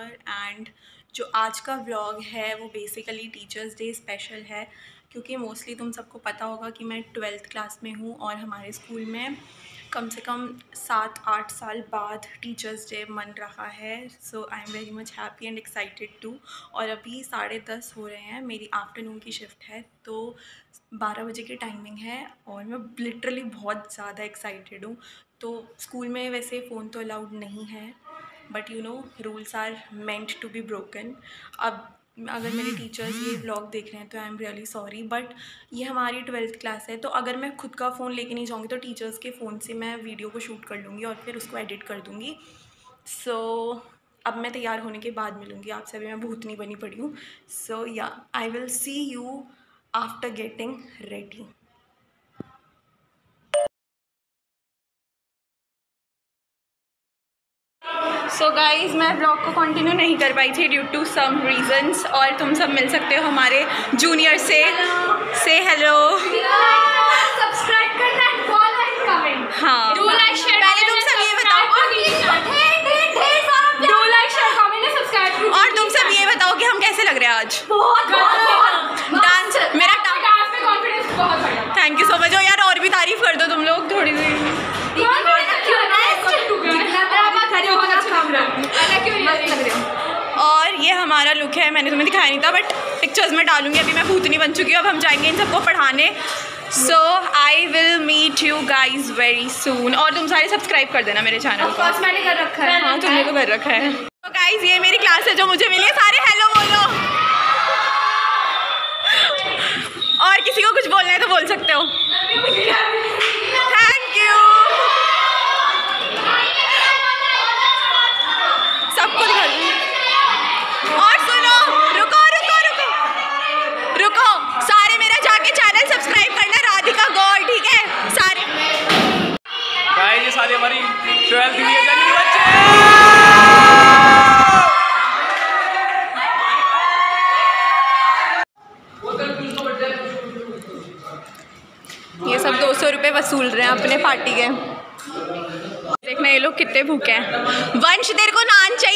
And जो आज का व्लॉग है वो बेसिकली टीचर्स डे स्पेशल है, क्योंकि मोस्टली तुम सबको पता होगा कि मैं 12th क्लास में हूँ और हमारे स्कूल में कम से कम 7-8 साल बाद टीचर्स डे मन रहा है। So I am very much happy and excited too. और अभी 10:30 हो रहे हैं, मेरी आफ्टरनून की शिफ्ट है, तो 12 बजे की टाइमिंग है और मैं लिटरली बहुत ज़्यादा एक्साइटेड हूँ। तो स्कूल में वैसे फ़ोन तो अलाउड नहीं है, but you know rules are meant to be broken. अब अगर मेरे टीचर्स ये व्लॉग देख रहे हैं तो I am really sorry, but ये हमारी 12th क्लास है, तो अगर मैं खुद का फ़ोन लेके नहीं जाऊँगी तो टीचर्स के फ़ोन से मैं वीडियो को शूट कर लूँगी और फिर उसको एडिट कर दूँगी। सो अब मैं तैयार होने के बाद मिलूँगी आपसे, अभी मैं भूतनी बनी पड़ी हूँ। सो या I will see you after getting ready. So guys, मैं ब्लॉग को कंटिन्यू नहीं कर पाई थी ड्यू टू सम रीजंस, और तुम सब मिल सकते हो हमारे जूनियर से हेलो, सब्सक्राइब करना, फॉलो एंड कमेंट। हाँ, डू लाइक शेयर। पहले तुम सब ये बताओ, do like share comment and subscribe. और तुम सब ये बताओ कि हम कैसे लग रहे हैं आज। डांस, मेरा डांस में कॉन्फिडेंस बहुत बढ़ा। Thank you so much. यार और भी तारीफ कर दो तुम लोग थोड़ी सी। और ये हमारा लुक है, मैंने तुम्हें दिखाया नहीं था बट पिक्चर्स में डालूंगी। अभी मैं भूतनी बन चुकी हूँ, अब हम जाएंगे इन सबको पढ़ाने। So I will meet you guys very soon. और तुम सारे सब्सक्राइब कर देना मेरे चैनल को। मैंने कर रखा है। हाँ, तुमने तो कर रखा है। तो गाइज ये मेरी क्लास है जो मुझे मिली है, सारे हेलो बोलो। और किसी को कुछ बोलना है तो बोल सकते हो। Thank you. सबको दिखा दूँ। और सुनो, रुको रुको रुको रुको, सारे मेरा जाके चैनल सब्सक्राइब करना, राधिका गौड़, ठीक है सारे। गाइस ये सारे हमारी 12th डिवीजन के बच्चे। ये सब 200 रुपये वसूल रहे हैं अपने पार्टी के। देखना ये लोग कितने भूखे हैं। वंश तेरे को नान